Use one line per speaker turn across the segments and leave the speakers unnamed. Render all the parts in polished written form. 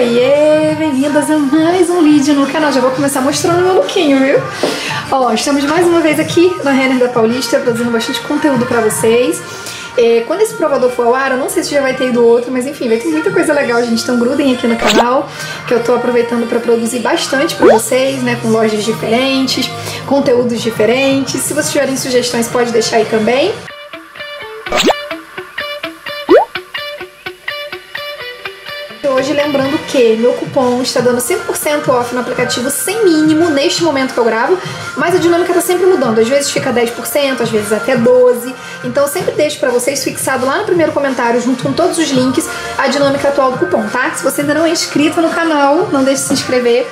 Oiê, bem-vindas a mais um vídeo no canal. Já vou começar mostrando meu lookinho, viu? Ó, estamos mais uma vez aqui na Renner da Paulista, produzindo bastante conteúdo pra vocês. Quando esse provador for ao ar, eu não sei se já vai ter ido outro, mas enfim, vai ter muita coisa legal, gente. Então grudem aqui no canal, que eu tô aproveitando pra produzir bastante pra vocês, né? Com lojas diferentes, conteúdos diferentes. Se vocês tiverem sugestões, pode deixar aí também. Hoje lembrando que meu cupom está dando 5% off no aplicativo sem mínimo neste momento que eu gravo, mas a dinâmica está sempre mudando, às vezes fica 10%, às vezes até 12%, então eu sempre deixo para vocês fixado lá no primeiro comentário, junto com todos os links, a dinâmica atual do cupom, tá? Se você ainda não é inscrito no canal, não deixe de se inscrever.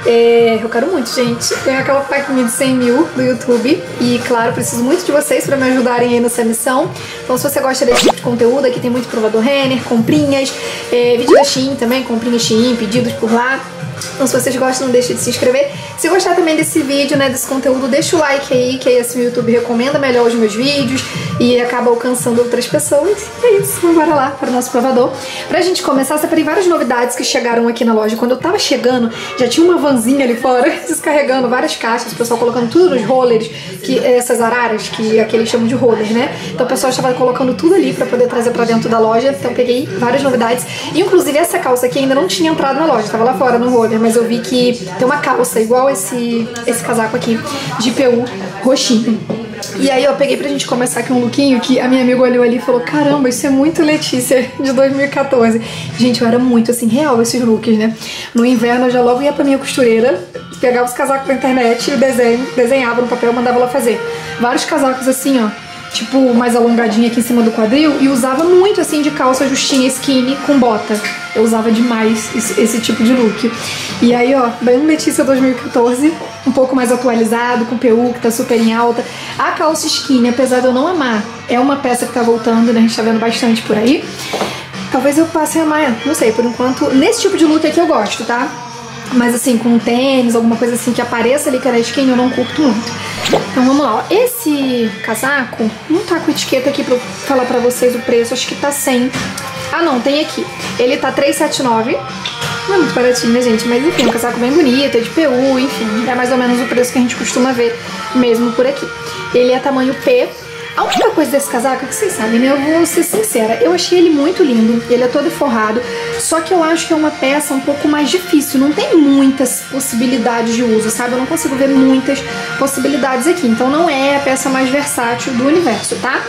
Eu quero muito, gente, ganhar aquela plaquinha de 100 mil do YouTube e, claro, preciso muito de vocês para me ajudarem aí nessa missão. Então, se você gosta desse tipo de conteúdo, aqui tem muito provador Renner, comprinhas, vídeo da Shein também, comprinhas Shein, pedidos por lá. Então, se vocês gostam, não deixe de se inscrever. Se gostar também desse vídeo, né, desse conteúdo, deixa o like aí, que aí assim o YouTube recomenda melhor os meus vídeos e acaba alcançando outras pessoas. E é isso, vamos embora lá para o nosso provador. Pra gente começar, separei várias novidades que chegaram aqui na loja. Quando eu tava chegando, já tinha uma vanzinha ali fora, descarregando várias caixas, o pessoal colocando tudo nos rollers, que essas araras, que aqui eles chamam de roller, né? Então o pessoal estava colocando tudo ali pra poder trazer pra dentro da loja. Então peguei várias novidades. E, inclusive, essa calça aqui ainda não tinha entrado na loja, tava lá fora no roller, mas eu vi que tem uma calça igual esse casaco aqui, de PU roxinho. E aí eu peguei pra gente começar aqui um lookinho que a minha amiga olhou ali e falou: caramba, isso é muito Letícia de 2014. Gente, eu era muito assim, real esses looks, né? No inverno eu já logo ia pra minha costureira, pegava os casacos pra internet e desenhava no papel e mandava ela fazer. Vários casacos assim, ó, tipo mais alongadinho aqui em cima do quadril, e usava muito assim de calça justinha skinny com bota. Eu usava demais esse tipo de look. E aí, ó, bem Letícia 2014, um pouco mais atualizado, com PU que tá super em alta. A calça skinny, apesar de eu não amar, é uma peça que tá voltando, né? A gente tá vendo bastante por aí. Talvez eu passe a amar, não sei, por enquanto, nesse tipo de look aqui eu gosto, tá? Mas assim, com tênis, alguma coisa assim que apareça ali que era skinny, eu não curto muito. Então vamos lá, ó. Esse casaco não tá com etiqueta aqui pra eu falar pra vocês o preço, acho que tá 100. Ah não, tem aqui. Ele tá 379. Não é muito baratinho, né, gente? Mas enfim, um casaco bem bonito, é de PU, enfim. É mais ou menos o preço que a gente costuma ver mesmo por aqui. Ele é tamanho P. A única coisa desse casaco é que vocês sabem, né? Eu vou ser sincera, eu achei ele muito lindo, ele é todo forrado, só que eu acho que é uma peça um pouco mais difícil, não tem muitas possibilidades de uso, sabe? Eu não consigo ver muitas possibilidades aqui, então não é a peça mais versátil do universo, tá?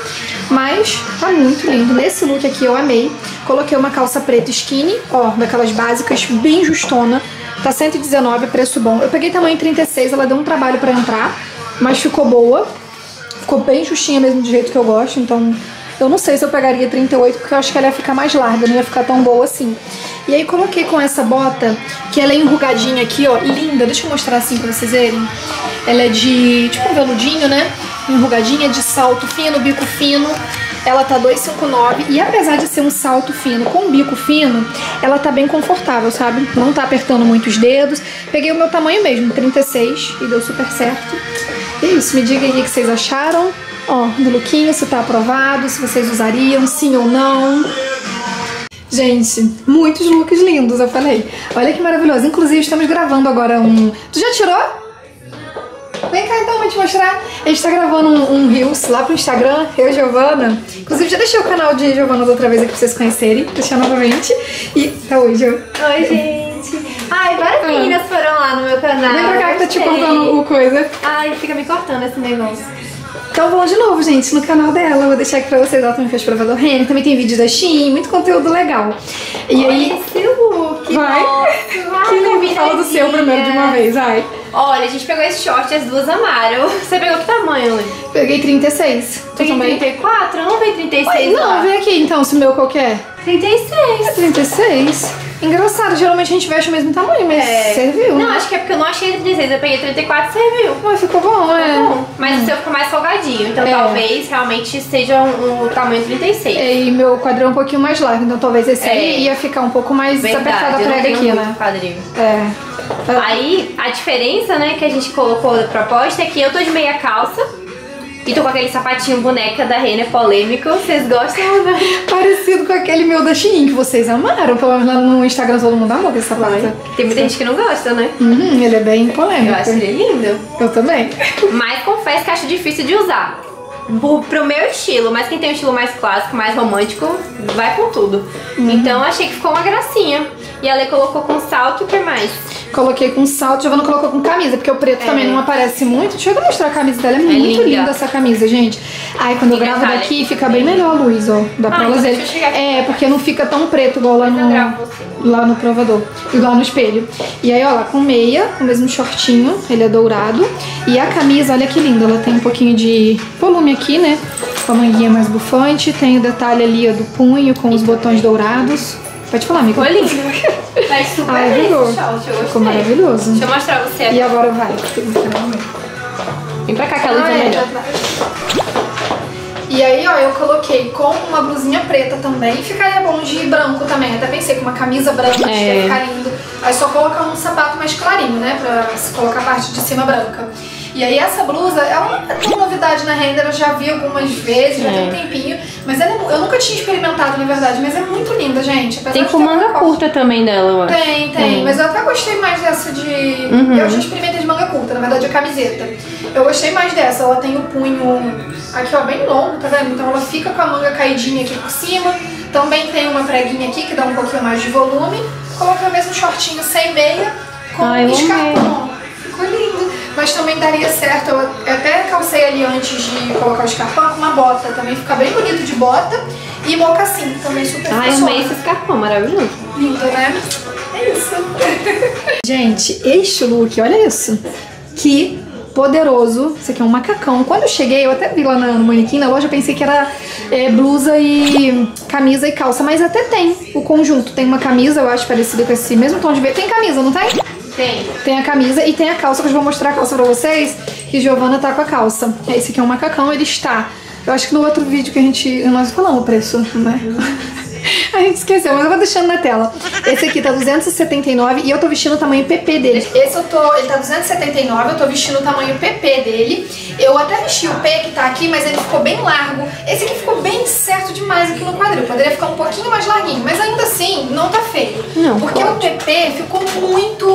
Mas tá muito lindo. Nesse look aqui eu amei. Coloquei uma calça preta skinny, ó, daquelas básicas, bem justona, tá 119, preço bom. Eu peguei tamanho 36, ela deu um trabalho pra entrar, mas ficou boa. Ficou bem justinha mesmo, do jeito que eu gosto, então eu não sei se eu pegaria 38, porque eu acho que ela ia ficar mais larga, não ia ficar tão boa assim. E aí coloquei com essa bota, que ela é enrugadinha aqui, ó, linda, deixa eu mostrar assim pra vocês verem. Ela é de, tipo um veludinho, né, enrugadinha, de salto fino, bico fino. Ela tá 2,59 e apesar de ser um salto fino com bico fino, ela tá bem confortável, sabe? Não tá apertando muito os dedos. Peguei o meu tamanho mesmo, 36, e deu super certo. E é isso, me diga aí o que vocês acharam, ó, do lookinho, se tá aprovado, se vocês usariam, sim ou não. Gente, muitos looks lindos, eu falei. Olha que maravilhoso. Inclusive, estamos gravando agora um... Tu já tirou? Vem cá então, vou te mostrar. A gente tá gravando um Reels lá pro Instagram, eu e Giovana. Inclusive, já deixei o canal de Giovana da outra vez aqui pra vocês conhecerem. Deixar novamente. E tá hoje, ó.
Oi, gente. Ai, várias meninas foram lá no meu canal.
Vem pra cá que tá te cortando o coisa.
Ai, fica me cortando esse negócio.
Então vamos de novo, gente, no canal dela. Vou deixar aqui pra vocês. Ela também fez provador Renner. Também tem vídeo da Shein, muito conteúdo legal. E aí...
esse look.
Vai.
Nossa,
que lindo. Fala do seu primeiro de uma vez, vai.
Olha, a gente pegou esse short e as duas amaram. Você pegou que tamanho, Luiz?
Peguei 36.
Peguei 34? Eu não vi 36.
Ué, não, vem aqui então, se o meu qualquer.
36.
É 36. Engraçado, geralmente a gente veste o mesmo tamanho, mas serviu.
Não, acho que é porque eu não achei 36. Eu peguei 34 e serviu.
Mas ficou bom, é.
Bom, mas o seu ficou mais folgadinho. Então talvez realmente seja um tamanho 36.
E meu quadril é um pouquinho mais largo, então talvez esse aí ia ficar um pouco mais apertado a prega aqui, né?
Quadril. Aí a diferença, né, que a gente colocou da proposta é que eu tô de meia calça. E tô com aquele sapatinho boneca da Renner polêmico. Vocês gostam, né?
Parecido com aquele meu da Shein, que vocês amaram. Pelo menos lá no Instagram todo mundo amou esse sapato.
Tem muita gente que não gosta, né?
Ele é bem polêmico.
Eu acho ele lindo.
Eu também.
Mas confesso que acho difícil de usar. Pro meu estilo, mas quem tem um estilo mais clássico, mais romântico, vai com tudo. Então achei que ficou uma gracinha. E a Lê colocou com salto, o que mais?
Coloquei com salto, Giovana colocou com camisa, porque o preto também não aparece muito. Deixa eu mostrar a camisa dela, é muito linda essa camisa, gente. Ai, quando eu gravo daqui fica bem melhor a luz, ó. Dá pra elas verem. Porque não fica tão preto igual lá no provador, igual no espelho. E aí, ó, lá com meia, o mesmo shortinho, ele é dourado. E a camisa, olha que linda, ela tem um pouquinho de volume aqui, né? Com a manguinha mais bufante, tem o detalhe ali, ó, do punho com os botões dourados. Pode falar, amiga.
Ficou lindo. Vai super bem.
Ficou maravilhoso.
Deixa eu mostrar você aqui.
E agora vai.
Vem pra cá que a luz é melhor.
E aí, ó, eu coloquei com uma blusinha preta também. Ficaria bom de branco também. Até pensei que uma camisa branca ia ficar lindo. Aí só colocar um sapato mais clarinho, né? Pra se colocar a parte de cima branca. E aí essa blusa, ela não é tão novidade na Renner, eu já vi algumas vezes, já tem um tempinho. Mas ela eu nunca tinha experimentado, na verdade, mas é muito linda, gente.
Tem com manga curta também dela, eu acho.
Tem. Mas eu até gostei mais dessa de... Eu já experimentei de manga curta, na verdade a camiseta. Eu gostei mais dessa, ela tem o punho aqui, ó, bem longo, tá vendo? Então ela fica com a manga caidinha aqui por cima. Também tem uma preguinha aqui que dá um pouquinho mais de volume. Coloquei o mesmo shortinho sem meia, com escarpão. Ficou lindo. Mas também daria certo, eu até calcei ali antes de colocar o escarpão com uma bota. Também fica bem bonito de bota. E mocassim, também super funciona.
Ai, amei esse escarpão, maravilhoso.
Lindo, né? É isso. Gente, este look, olha isso. Que poderoso. Esse aqui é um macacão. Quando eu cheguei, eu até vi lá no manequim, na loja, eu pensei que era blusa e camisa e calça. Mas até tem o conjunto. Tem uma camisa, eu acho, parecida com esse mesmo tom de verde. Tem camisa, não tem? Tem a camisa e tem a calça, que eu vou mostrar a calça pra vocês, que Giovana tá com a calça. Esse aqui é um macacão, ele está... Eu acho que no outro vídeo que nós falamos o preço, né? A gente esqueceu, mas eu vou deixando na tela. Esse aqui tá 279 e eu tô vestindo o tamanho PP dele. Ele tá 279, eu tô vestindo o tamanho PP dele. Eu até vesti o P que tá aqui, mas ele ficou bem largo. Esse aqui ficou bem certo demais aqui no quadril. Poderia ficar um pouquinho mais larguinho, mas ainda assim não tá feio. Não, porque o PP ficou muito...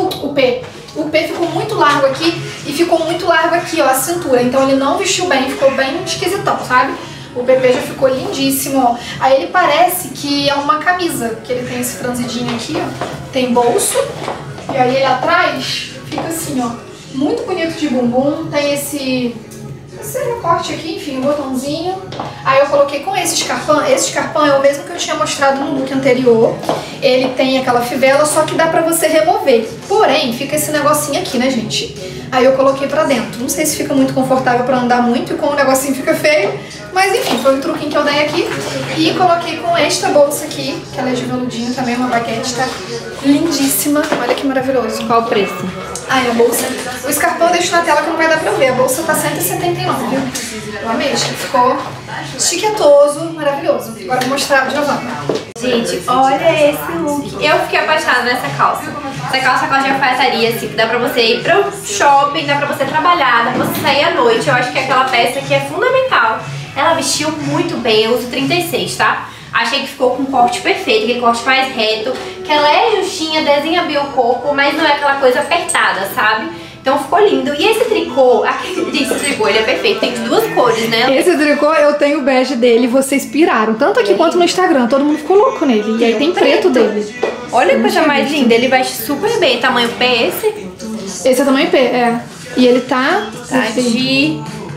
O P ficou muito largo aqui e ficou muito largo aqui, ó, a cintura. Então ele não vestiu bem, ficou bem esquisitão, sabe? O PP já ficou lindíssimo, ó. Aí ele parece que é uma camisa, que ele tem esse franzidinho aqui, ó. Tem bolso. E aí ele atrás fica assim, ó. Muito bonito de bumbum. Tem esse recorte aqui, enfim, um botãozinho. Aí eu coloquei com esse escarpão. Esse escarpão é o mesmo que eu tinha mostrado no look anterior. Ele tem aquela fivela, só que dá pra você remover. Porém, fica esse negocinho aqui, né, gente? Aí eu coloquei pra dentro. Não sei se fica muito confortável pra andar muito e com o negocinho fica feio. Mas enfim, foi um truquinho que eu dei aqui. E coloquei com esta bolsa aqui, que ela é de veludinho também, uma baguete, tá lindíssima. Olha que maravilhoso.
Qual o preço?
Ai, a bolsa... O escarpão eu deixo na tela que não vai dar pra eu ver. A bolsa tá 179, viu? Eu amei, acho que ficou chiquetoso, maravilhoso. Agora eu vou mostrar de Giovana.
Gente, olha esse look. Eu fiquei apaixonada nessa calça. Essa calça de alfaiataria, assim, que dá pra você ir pro shopping, dá pra você trabalhar, dá pra você sair à noite. Eu acho que é aquela peça que é fundamental. Ela vestiu muito bem, eu uso 36, tá? Achei que ficou com um corte perfeito, aquele corte mais reto, que ela é justinha, desenha bem o corpo, mas não é aquela coisa apertada, sabe? Então ficou lindo. E esse tricô, esse tricô, ele é perfeito, tem de duas cores, né?
Esse tricô, eu tenho o bege dele, vocês piraram, tanto aqui quanto no Instagram, todo mundo ficou louco nele. E aí tem preto dele.
Olha a coisa mais linda, ele veste super bem. Tamanho P esse?
Esse é tamanho P, é. E ele tá
de...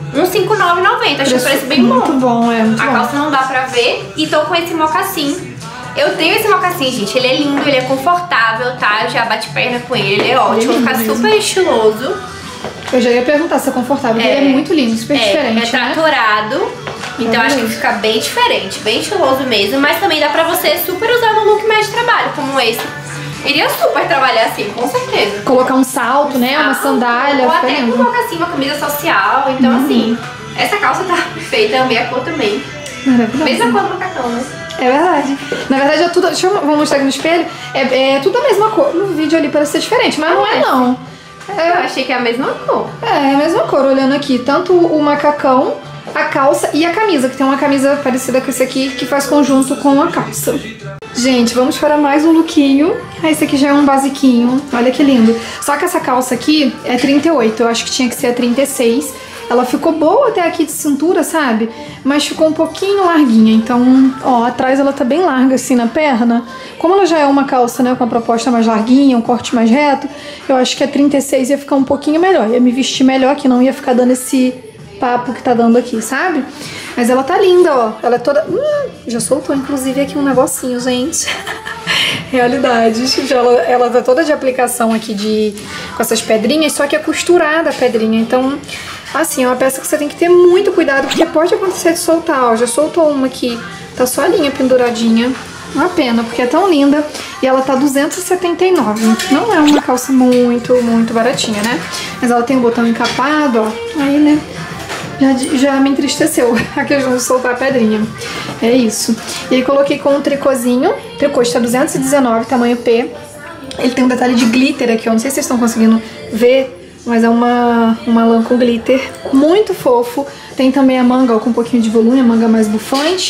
159,90, achei o preço bem bom.
Muito bom, é. Muito
a calça não dá pra ver. E tô com esse mocassim. Eu tenho esse mocassim, gente. Ele é lindo, ele é confortável, tá? Eu já bati perna com ele, ele é ótimo. Fica super estiloso.
Eu já ia perguntar se é confortável. Ele é muito lindo, super diferente.
É tratorado. Né? Então acho que fica bem diferente, bem estiloso mesmo. Mas também dá pra você super usar no look mais de trabalho, como esse. Iria super trabalhar assim, com certeza.
Colocar um salto, né? Uma sandália.
Ou até colocar assim uma camisa social. Então assim, essa calça tá perfeita, amei a cor também.
Maravilhosa.
Mesma cor do macacão, né?
É verdade. Na verdade é tudo... Vou mostrar aqui no espelho. É tudo a mesma cor. No vídeo ali parece ser diferente, mas não é não.
Eu achei que é a mesma cor.
É a mesma cor, olhando aqui. Tanto o macacão a calça e a camisa, que tem uma camisa parecida com esse aqui, que faz conjunto com a calça. Gente, vamos para mais um lookinho. Esse aqui já é um basiquinho, olha que lindo. Só que essa calça aqui é 38, eu acho que tinha que ser a 36. Ela ficou boa até aqui de cintura, sabe? Mas ficou um pouquinho larguinha. Então, ó, atrás ela tá bem larga assim na perna. Como ela já é uma calça, né, com a proposta mais larguinha, um corte mais reto, eu acho que a 36 ia ficar um pouquinho melhor. Ia me vestir melhor, que não ia ficar dando esse papo que tá dando aqui, sabe? Mas ela tá linda, ó. Ela é toda... já soltou, inclusive, aqui um negocinho, gente. Realidade. Ela tá toda de aplicação aqui com essas pedrinhas, só que é costurada a pedrinha. Então, assim, é uma peça que você tem que ter muito cuidado, porque pode acontecer de soltar, ó. Já soltou uma aqui, tá só a linha penduradinha. Uma pena, porque é tão linda. E ela tá 279. Não é uma calça muito baratinha, né? Mas ela tem o botão encapado, ó. Aí, né? Já me entristeceu a questão de soltar a pedrinha. É isso. E aí coloquei com um tricôzinho. O tricô está 219, tamanho P. Ele tem um detalhe de glitter aqui, ó. Não sei se vocês estão conseguindo ver, mas é uma lã com glitter. Muito fofo. Tem também a manga, ó, com um pouquinho de volume, a manga mais bufante.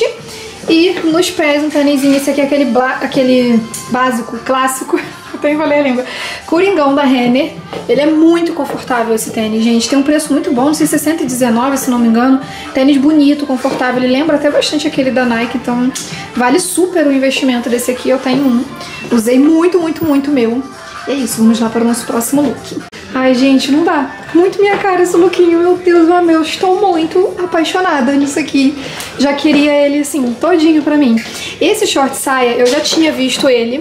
E nos pés um tênisinho. Esse aqui é aquele básico, clássico. Até enrolei a língua. Coringão da Renner. Ele é muito confortável, esse tênis, gente. Tem um preço muito bom, não sei se é 119, se não me engano. Tênis bonito, confortável. Ele lembra até bastante aquele da Nike, então vale super o investimento desse aqui. Eu tenho um. Usei muito meu. E é isso, vamos lá para o nosso próximo look. Ai, gente, não dá. Muito minha cara esse lookinho, meu Deus, meu. Estou muito apaixonada nisso aqui. Já queria ele, assim, todinho pra mim. Esse short saia, eu já tinha visto ele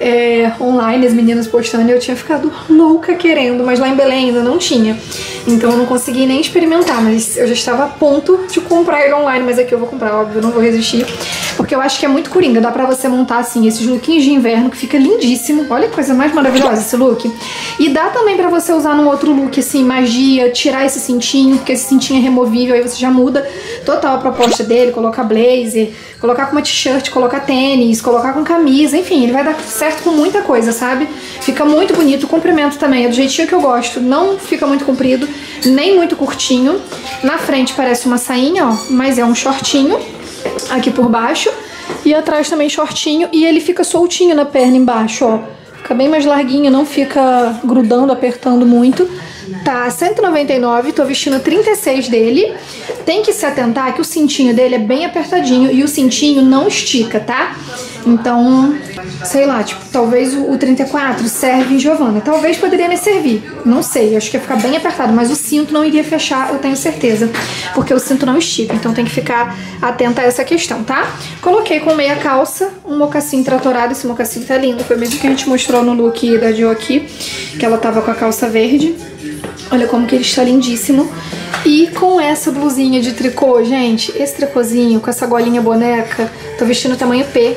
online, as meninas postando, e eu tinha ficado louca querendo, mas lá em Belém ainda não tinha. Então eu não consegui nem experimentar, mas eu já estava a ponto de comprar ele online, mas aqui eu vou comprar, óbvio, eu não vou resistir, porque eu acho que é muito coringa, dá pra você montar assim, esses lookinhos de inverno, que fica lindíssimo, olha que coisa mais maravilhosa esse look, e dá também pra você usar num outro look assim, magia, tirar esse cintinho, porque esse cintinho é removível, aí você já muda total a proposta dele, colocar blazer, colocar com uma t-shirt, colocar tênis, colocar com camisa, enfim, ele vai dar certo com muita coisa, sabe? Fica muito bonito, o comprimento também é do jeitinho que eu gosto, não fica muito comprido, nem muito curtinho. Na frente parece uma sainha, ó, mas é um shortinho aqui por baixo, e atrás também shortinho, e ele fica soltinho na perna embaixo, ó. Fica bem mais larguinho, não fica grudando, apertando muito. Tá, 199, tô vestindo 36 dele. Tem que se atentar que o cintinho dele é bem apertadinho e o cintinho não estica, tá? Então, sei lá, tipo, talvez o 34 serve em Giovanna. Talvez poderia me servir, não sei, acho que ia ficar bem apertado, mas o cinto não iria fechar, eu tenho certeza, porque o cinto não estica, então tem que ficar atenta a essa questão, tá? Coloquei com meia calça, um mocassim tratorado, esse mocassim tá lindo, foi o mesmo que a gente mostrou no look da Jo aqui, que ela tava com a calça verde. Olha como que ele está lindíssimo. E com essa blusinha de tricô, gente, esse tricôzinho com essa golinha boneca, tô vestindo tamanho P,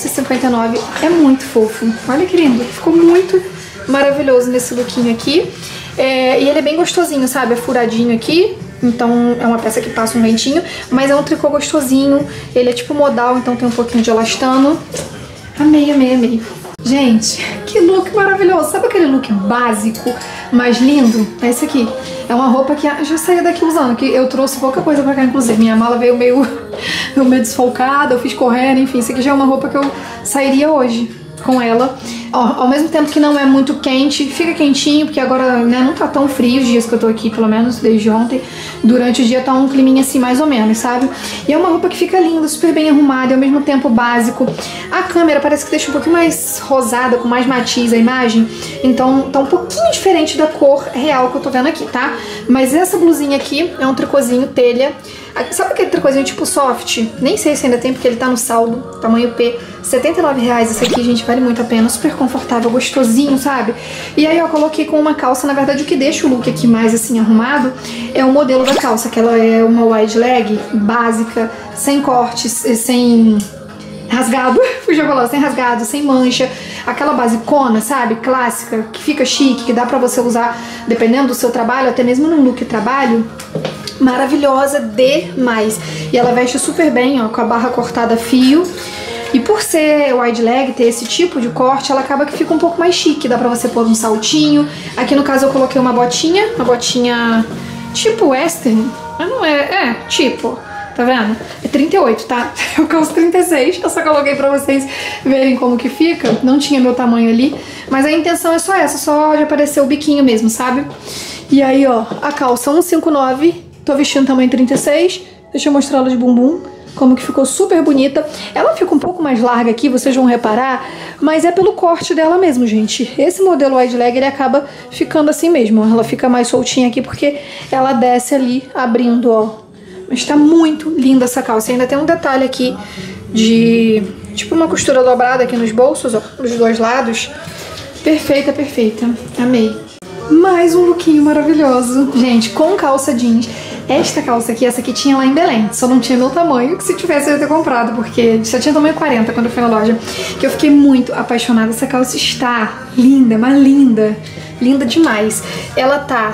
259, é muito fofo. Olha que lindo, ficou muito maravilhoso nesse lookinho aqui. E ele é bem gostosinho, sabe? É furadinho aqui, então é uma peça que passa um ventinho, mas é um tricô gostosinho, ele é tipo modal, então tem um pouquinho de elastano. Amei, amei, amei. Gente, que look maravilhoso. Sabe aquele look básico, mais lindo? É esse aqui. É uma roupa que eu já saí daqui usando, que eu trouxe pouca coisa pra cá, inclusive. Minha mala veio meio desfalcada, eu fiz correr, enfim. Isso aqui já é uma roupa que eu sairia hoje com ela. Ó, ao mesmo tempo que não é muito quente, fica quentinho, porque agora, né, não tá tão frio os dias que eu tô aqui, pelo menos desde ontem. Durante o dia tá um climinha assim, mais ou menos, sabe? E é uma roupa que fica linda, super bem arrumada, e ao mesmo tempo básico. A câmera parece que deixa um pouquinho mais rosada, com mais matiz a imagem. Então tá um pouquinho diferente da cor real que eu tô vendo aqui, tá? Mas essa blusinha aqui é um tricôzinho telha. Sabe aquele tricôzinho tipo soft? Nem sei se ainda tem, porque ele tá no saldo, tamanho P. R$79 esse aqui, gente, vale muito a pena. Super confortável, gostosinho, sabe? E aí eu coloquei com uma calça, na verdade o que deixa o look aqui mais assim arrumado é o modelo da calça, que ela é uma wide leg, básica, sem cortes, sem rasgado, fugiu a falar, sem rasgado, sem mancha, aquela basicona, sabe, clássica, que fica chique, que dá pra você usar dependendo do seu trabalho, até mesmo num look trabalho. Maravilhosa demais. E ela veste super bem, ó, com a barra cortada a fio. E por ser wide leg, ter esse tipo de corte, ela acaba que fica um pouco mais chique. Dá pra você pôr um saltinho. Aqui no caso eu coloquei uma botinha tipo western, mas não é, tipo, tá vendo? É 38, tá? Eu calço 36, eu só coloquei pra vocês verem como que fica, não tinha meu tamanho ali, mas a intenção é só essa, só de aparecer o biquinho mesmo, sabe? E aí, ó, a calça 159, tô vestindo tamanho 36, deixa eu mostrar ela de bumbum, como que ficou super bonita. Ela fica um pouco mais larga aqui, vocês vão reparar, mas é pelo corte dela mesmo, gente. Esse modelo wide leg, ele acaba ficando assim mesmo, ela fica mais soltinha aqui porque ela desce ali abrindo, ó. Mas tá muito linda essa calça. E ainda tem um detalhe aqui de tipo uma costura dobrada aqui nos bolsos, ó, dos dois lados. Perfeita, perfeita. Amei. Mais um lookinho maravilhoso, gente, com calça jeans. Esta calça aqui, essa aqui tinha lá em Belém, só não tinha meu tamanho, que se tivesse eu ia ter comprado, porque só tinha tamanho 40 quando eu fui na loja, que eu fiquei muito apaixonada. Essa calça está linda, mas linda, linda demais. Ela tá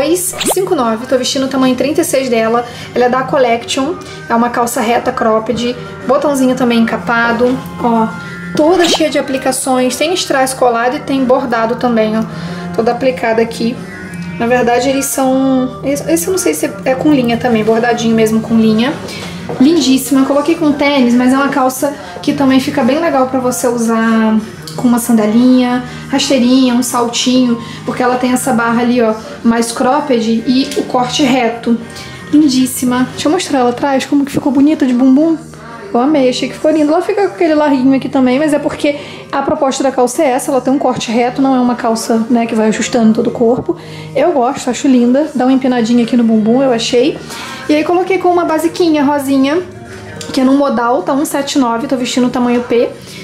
2,59, tô vestindo o tamanho 36 dela, ela é da Collection, é uma calça reta cropped, botãozinho também encapado, ó, toda cheia de aplicações, tem strass colado e tem bordado também, ó, toda aplicada aqui. Na verdade, eles são... Esse eu não sei se é com linha também, bordadinho mesmo com linha. Lindíssima. Eu coloquei com tênis, mas é uma calça que também fica bem legal pra você usar com uma sandalinha, rasteirinha, um saltinho, porque ela tem essa barra ali, ó, mais cropped e o corte reto. Lindíssima. Deixa eu mostrar ela atrás, como que ficou bonita de bumbum. Eu amei, achei que ficou lindo. Ela fica com aquele larguinho aqui também, mas é porque a proposta da calça é essa, ela tem um corte reto, não é uma calça, né, que vai ajustando todo o corpo. Eu gosto, acho linda. Dá uma empinadinha aqui no bumbum, eu achei. E aí coloquei com uma basiquinha rosinha, que é num modal, tá 1,79, tô vestindo o tamanho P.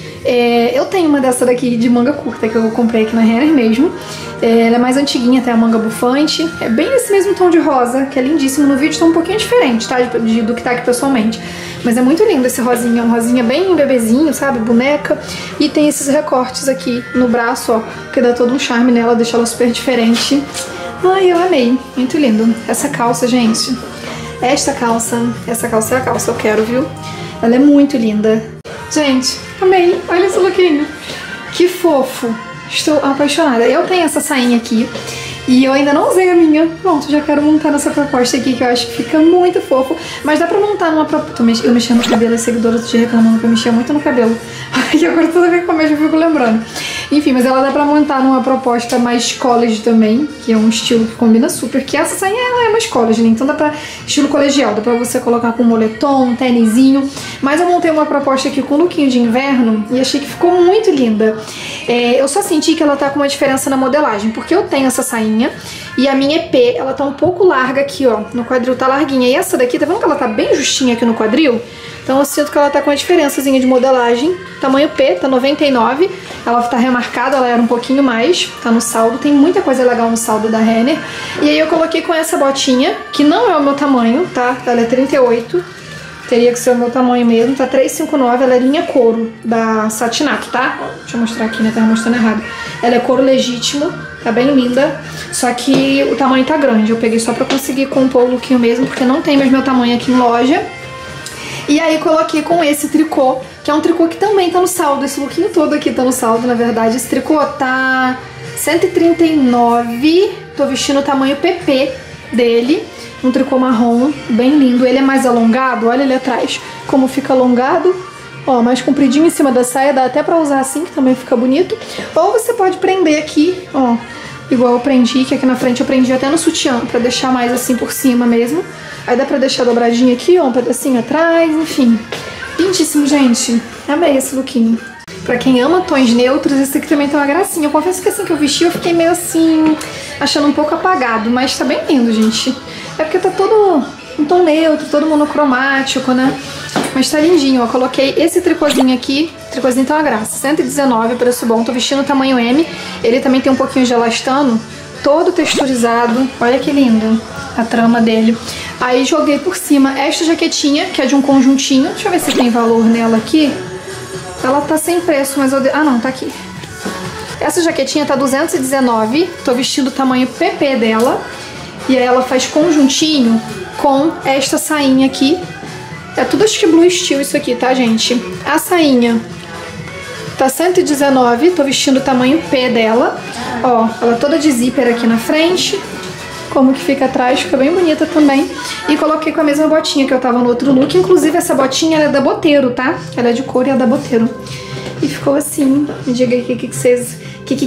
Eu tenho uma dessa daqui de manga curta, que eu comprei aqui na Renner mesmo. Ela é mais antiguinha, tem a manga bufante. É bem nesse mesmo tom de rosa, que é lindíssimo. No vídeo tá um pouquinho diferente, tá? Do que tá aqui pessoalmente. Mas é muito lindo esse rosinha, um rosinha bem bebezinho, sabe? Boneca. E tem esses recortes aqui no braço, ó, que dá todo um charme nela, deixa ela super diferente. Ai, eu amei. Muito lindo. Essa calça, gente. Essa calça é a calça, eu quero, viu? Ela é muito linda. Gente, amei. Olha esse lookinho. Que fofo. Estou apaixonada. Eu tenho essa sainha aqui e eu ainda não usei a minha. Pronto, já quero montar nessa proposta aqui, que eu acho que fica muito fofo. Mas dá pra montar numa proposta... Eu mexendo no cabelo, as seguidoras te reclamando que eu mexia muito no cabelo. E agora toda vez que eu mexo eu fico lembrando. Enfim, mas ela dá pra montar numa proposta mais college também, que é um estilo que combina super. Que essa sainha, ela é mais college, né? Então dá pra... estilo colegial, dá pra você colocar com moletom, um tênisinho. Mas eu montei uma proposta aqui com lookinho de inverno e achei que ficou muito linda. Eu só senti que ela tá com uma diferença na modelagem, porque eu tenho essa sainha e a minha é P, ela tá um pouco larga aqui, ó, no quadril tá larguinha. E essa daqui, tá vendo que ela tá bem justinha aqui no quadril? Então eu sinto que ela tá com uma diferençazinha de modelagem. Tamanho P, tá 99, ela tá remarcada, ela era um pouquinho mais, tá no saldo, tem muita coisa legal no saldo da Renner. E aí eu coloquei com essa botinha, que não é o meu tamanho, tá? Ela é 38. Teria que ser o meu tamanho mesmo, tá 3,59, ela é linha couro da Satinato, tá? Deixa eu mostrar aqui, né, tava mostrando errado. Ela é couro legítimo, tá bem linda, só que o tamanho tá grande. Eu peguei só pra conseguir compor o lookinho mesmo, porque não tem mais meu tamanho aqui em loja. E aí coloquei com esse tricô, que é um tricô que também tá no saldo, esse lookinho todo aqui tá no saldo, na verdade. Esse tricô tá 139, tô vestindo o tamanho PP dele. Um tricô marrom, bem lindo. Ele é mais alongado, olha ele atrás como fica alongado. Ó, mais compridinho em cima da saia, dá até pra usar assim, que também fica bonito. Ou você pode prender aqui, ó, igual eu prendi, que aqui na frente eu prendi até no sutiã, pra deixar mais assim por cima mesmo. Aí dá pra deixar dobradinho aqui, ó, um pedacinho atrás, enfim. Lindíssimo, gente. Amei esse lookinho. Pra quem ama tons neutros, esse aqui também tem uma gracinha. Eu confesso que assim que eu vesti, eu fiquei meio assim, achando um pouco apagado, mas tá bem lindo, gente. É porque tá todo um tom neutro, todo monocromático, né? Mas tá lindinho, ó. Coloquei esse tricôzinho aqui. Tricôzinho tá uma graça. 119, preço bom. Tô vestindo o tamanho M. Ele também tem um pouquinho de elastano. Todo texturizado. Olha que lindo a trama dele. Aí joguei por cima esta jaquetinha, que é de um conjuntinho. Deixa eu ver se tem valor nela aqui. Ela tá sem preço, mas eu... Ah, não, tá aqui. Essa jaquetinha tá 219. Tô vestindo o tamanho PP dela. E aí ela faz conjuntinho com esta sainha aqui. É tudo acho que blue steel isso aqui, tá, gente? A sainha tá 119, tô vestindo o tamanho P dela. Ó, ela toda de zíper aqui na frente. como que fica atrás, fica bem bonita também. E coloquei com a mesma botinha que eu tava no outro look. Inclusive essa botinha ela é da Bottero, tá? Ela é de couro e é da Bottero. E ficou assim. Me diga aí o que vocês...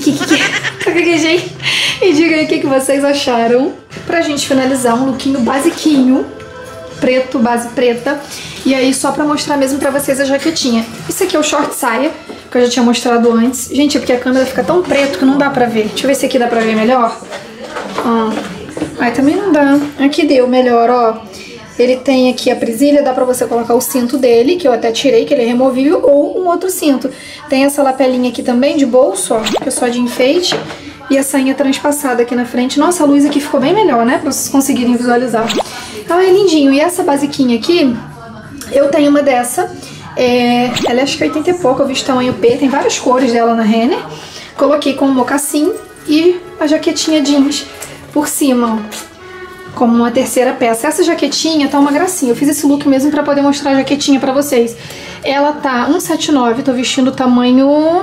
E diga aí o que vocês acharam. Pra gente finalizar, um lookinho basiquinho, preto, base preta. E aí só pra mostrar mesmo pra vocês a jaquetinha. Isso aqui é o short saia, que eu já tinha mostrado antes. Gente, é porque a câmera fica tão preto que não dá pra ver. Deixa eu ver se aqui dá pra ver melhor. Ó. Aí também não dá. Aqui deu melhor, ó. Ele tem aqui a presilha, dá pra você colocar o cinto dele, que eu até tirei, que ele é removível, ou um outro cinto. Tem essa lapelinha aqui também de bolso, ó, que é só de enfeite. E a sainha transpassada aqui na frente. Nossa, a luz aqui ficou bem melhor, né? Pra vocês conseguirem visualizar. Então é lindinho. E essa basiquinha aqui, eu tenho uma dessa. Ela é acho que 80 e pouco, eu vi de tamanho P. Tem várias cores dela na Renner. Coloquei com um mocassim e a jaquetinha jeans por cima, ó. Como uma terceira peça. Essa jaquetinha tá uma gracinha. Eu fiz esse look mesmo pra poder mostrar a jaquetinha pra vocês. Ela tá 179, tô vestindo o tamanho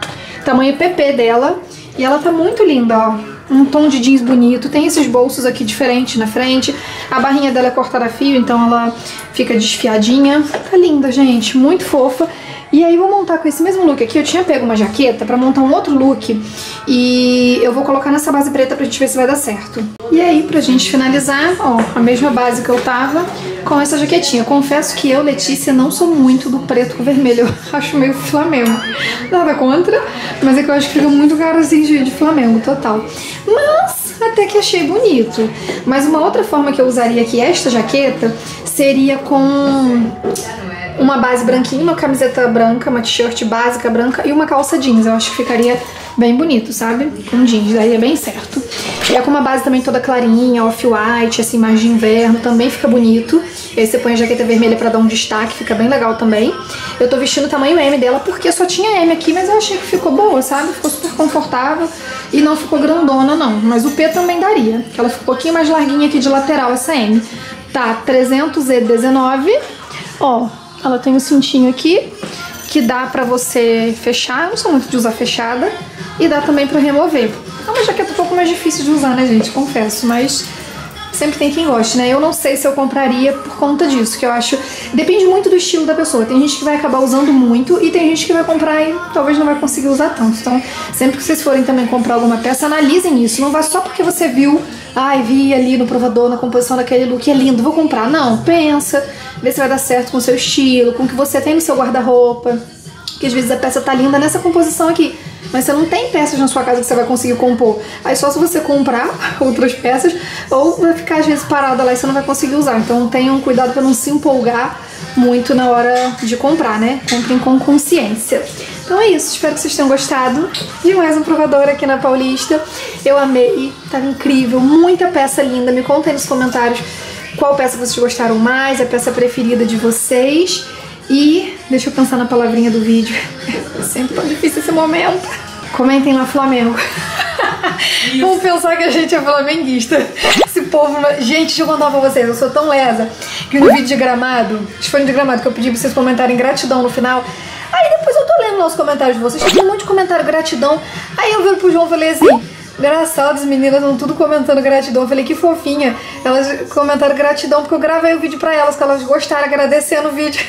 PP dela. E ela tá muito linda, ó. Um tom de jeans bonito. Tem esses bolsos aqui diferentes na frente. A barrinha dela é cortada a fio, então ela fica desfiadinha. Tá linda, gente. Muito fofa. E aí vou montar com esse mesmo look aqui. Eu tinha pego uma jaqueta pra montar um outro look. E eu vou colocar nessa base preta pra gente ver se vai dar certo. E aí, pra gente finalizar, ó, a mesma base que eu tava com essa jaquetinha. Confesso que eu, Letícia, não sou muito do preto com vermelho. Eu acho meio Flamengo. Nada contra, mas é que eu acho que fica muito cara assim de Flamengo, total. Mas até que achei bonito. Mas uma outra forma que eu usaria aqui esta jaqueta seria com uma base branquinha, uma camiseta branca, uma t-shirt básica branca e uma calça jeans. Eu acho que ficaria bem bonito, sabe? Com jeans, daria bem certo. E é com uma base também toda clarinha, off-white, assim, mais de inverno, também fica bonito. E aí você põe a jaqueta vermelha pra dar um destaque, fica bem legal também. Eu tô vestindo o tamanho M dela porque só tinha M aqui, mas eu achei que ficou boa, sabe? Ficou super confortável e não ficou grandona, não. Mas o P também daria, que ela ficou um pouquinho mais larguinha aqui de lateral, essa M. Tá, 319, ó. Ela tem um cintinho aqui, que dá pra você fechar. Eu não sou muito de usar fechada. E dá também pra remover. É uma jaqueta um pouco mais difícil de usar, né, gente? Confesso, mas sempre tem quem goste, né? Eu não sei se eu compraria por conta disso, que eu acho... Depende muito do estilo da pessoa. Tem gente que vai acabar usando muito e tem gente que vai comprar e talvez não vai conseguir usar tanto. Então, sempre que vocês forem também comprar alguma peça, analisem isso. Não vá só porque você viu... Ai, vi ali no provador, na composição daquele look, é lindo, vou comprar. Não, pensa, vê se vai dar certo com o seu estilo, com o que você tem no seu guarda-roupa. Porque às vezes a peça tá linda nessa composição aqui, mas você não tem peças na sua casa que você vai conseguir compor. Aí só se você comprar outras peças, ou vai ficar às vezes parada lá e você não vai conseguir usar. Então tenham cuidado pra não se empolgar muito na hora de comprar, né? Comprem com consciência. Então é isso, espero que vocês tenham gostado de mais um provador aqui na Paulista. Eu amei, tava incrível, muita peça linda. Me contem nos comentários qual peça vocês gostaram mais, a peça preferida de vocês. E deixa eu pensar na palavrinha do vídeo. É sempre tão difícil esse momento. Comentem lá Flamengo. Vamos pensar que a gente é flamenguista. Esse povo... Gente, deixa eu contar pra vocês, eu sou tão lesa que no vídeo de Gramado, acho que foi no de Gramado que eu pedi pra vocês comentarem gratidão no final. Aí depois eu tô lendo lá os comentários de vocês, tem um monte de comentário gratidão. Aí eu viro pro João e falei assim, engraçado, as meninas estão tudo comentando gratidão. Eu falei, que fofinha. Elas comentaram gratidão porque eu gravei o vídeo pra elas, que elas gostaram, agradecendo o vídeo.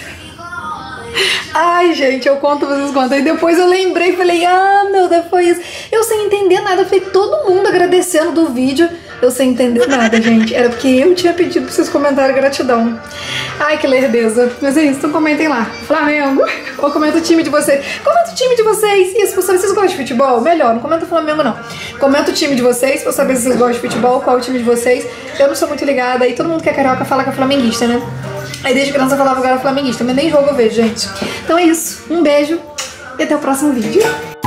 Ai, gente, eu conto, vocês contam. Aí depois eu lembrei e falei, ah, meu Deus, foi isso. Eu sem entender nada, eu falei, todo mundo agradecendo do vídeo. Eu sem entender nada, gente. Era porque eu tinha pedido pra vocês comentarem gratidão. Ai, que lerdeza. Mas é isso, então comentem lá. Flamengo. Ou comenta o time de vocês. Comenta o time de vocês. Isso, pra saber se vocês gostam de futebol. Melhor, não comenta Flamengo, não. Comenta o time de vocês, pra saber se vocês gostam de futebol, qual é o time de vocês. Eu não sou muito ligada. E todo mundo que é carioca fala que é flamenguista, né? Aí desde criança eu falava que eu era flamenguista. Mas nem jogo eu vejo, gente. Então é isso. Um beijo e até o próximo vídeo.